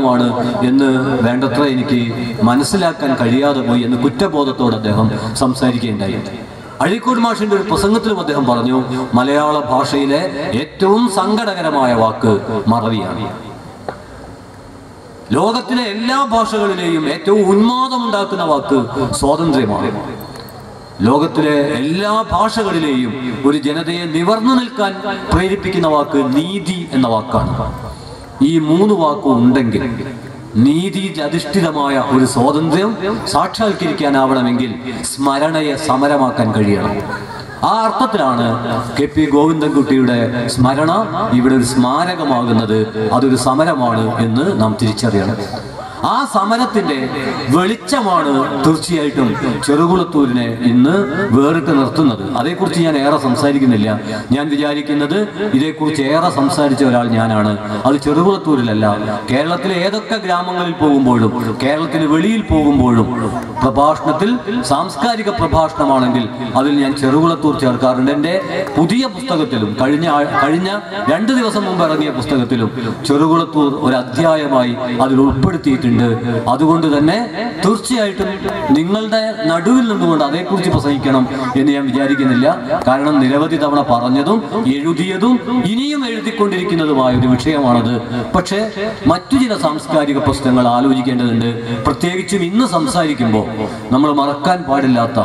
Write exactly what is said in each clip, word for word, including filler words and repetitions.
കാര്യമാണ് എന്ന് വേണ്ടത്ര എനിക്ക് മനസ്സിലാക്കാൻ കഴിയാതെ പോയി എന്ന് കുറ്റബോധത്തോടെ അദ്ദേഹം സംസാരിക്കുകയുണ്ടായി. അഴീക്കോട് മാഷിന്റെ ഒരു പ്രസംഗത്തിലും അദ്ദേഹം പറഞ്ഞു, മലയാള ഭാഷയിലെ ഏറ്റവും സങ്കടകരമായ വാക്ക് മറവിയാണ്. ലോകത്തിലെ എല്ലാ ഭാഷകളിലെയും ഏറ്റവും ഉന്മാദമുണ്ടാക്കുന്ന വാക്ക് സ്വാതന്ത്ര്യമാണ്. ലോകത്തിലെ എല്ലാ ഭാഷകളിലെയും ഒരു ജനതയെ നിവർന്നു നിൽക്കാൻ പ്രേരിപ്പിക്കുന്ന വാക്ക് നീതി എന്ന വാക്കാണ്. ഈ മൂന്ന് വാക്കും ഉണ്ടെങ്കിൽ നീതി അധിഷ്ഠിതമായ ഒരു സ്വാതന്ത്ര്യം സാക്ഷാത്കരിക്കാനാവണമെങ്കിൽ സ്മരണയെ സമരമാക്കാൻ കഴിയണം. ആ അർത്ഥത്തിലാണ് കെ പി ഗോവിന്ദൻകുട്ടിയുടെ സ്മരണ ഇവിടെ ഒരു സ്മാരകമാകുന്നത്. അതൊരു സമരമാണ് എന്ന് നാം തിരിച്ചറിയണം. ആ സമരത്തിന്റെ വെളിച്ചമാണ് തീർച്ചയായിട്ടും ചെറുകുളത്തൂരിനെ ഇന്ന് വേറിട്ട് നിർത്തുന്നത്. അതേക്കുറിച്ച് ഞാൻ ഏറെ സംസാരിക്കുന്നില്ല. ഞാൻ വിചാരിക്കുന്നത് ഇതേക്കുറിച്ച് ഏറെ സംസാരിച്ച ഒരാൾ ഞാനാണ്. അത് ചെറുകുളത്തൂരിലല്ല, കേരളത്തിലെ ഏതൊക്കെ ഗ്രാമങ്ങളിൽ പോകുമ്പോഴും കേരളത്തിന് വെളിയിൽ പോകുമ്പോഴും പ്രഭാഷണത്തിൽ സാംസ്കാരിക പ്രഭാഷണമാണെങ്കിൽ അതിൽ ഞാൻ ചെറുകുളത്തൂർ ചേർക്കാറുണ്ട്. എൻ്റെ പുതിയ പുസ്തകത്തിലും കഴിഞ്ഞ കഴിഞ്ഞ രണ്ട് ദിവസം മുമ്പ് ഇറങ്ങിയ പുസ്തകത്തിലും ചെറുകുളത്തൂർ ഒരു അധ്യായമായി അതിൽ ഉൾപ്പെടുത്തിയിട്ടുണ്ട്. അതുകൊണ്ട് തന്നെ തീർച്ചയായിട്ടും നിങ്ങളുടെ നടുവിൽ നിന്നുകൊണ്ട് അതേക്കുറിച്ച് പ്രസംഗിക്കണം എന്ന് ഞാൻ വിചാരിക്കുന്നില്ല. കാരണം നിരവധി തവണ പറഞ്ഞതും എഴുതിയതും ഇനിയും എഴുതിക്കൊണ്ടിരിക്കുന്നതുമായ ഒരു വിഷയമാണത്. പക്ഷേ മറ്റു ചില സാംസ്കാരിക പ്രശ്നങ്ങൾ ആലോചിക്കേണ്ടതുണ്ട്. പ്രത്യേകിച്ചും ഇന്ന് സംസാരിക്കുമ്പോൾ നമ്മൾ മറക്കാൻ പാടില്ലാത്ത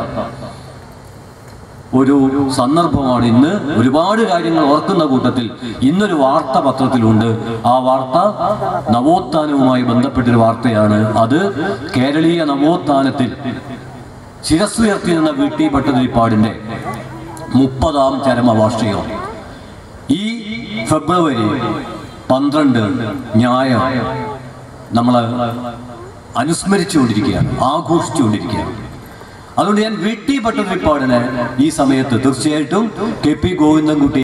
ഒരു സന്ദർഭമാണ്. ഇന്ന് ഒരുപാട് കാര്യങ്ങൾ ഓർക്കുന്ന കൂട്ടത്തിൽ ഇന്നൊരു വാർത്ത പത്രത്തിലുണ്ട്. ആ വാർത്ത നവോത്ഥാനവുമായി ബന്ധപ്പെട്ടൊരു വാർത്തയാണ്. അത് കേരളീയ നവോത്ഥാനത്തിൽ ശിരസ്സുയർത്തി നിന്ന വി ടി ഭട്ടതിരിപ്പാടിന്റെ മുപ്പതാം ചരമവാർഷികം ഈ ഫെബ്രുവരി പന്ത്രണ്ട് ഞായർ നമ്മൾ അനുസ്മരിച്ചുകൊണ്ടിരിക്കുകയാണ്, ആഘോഷിച്ചുകൊണ്ടിരിക്കുകയാണ്. അതുകൊണ്ട് ഞാൻ വി ടി ഭട്ടതിരിപ്പാടിനെ ഈ സമയത്ത് തീർച്ചയായിട്ടും കെ പി ഗോവിന്ദൻകുട്ടി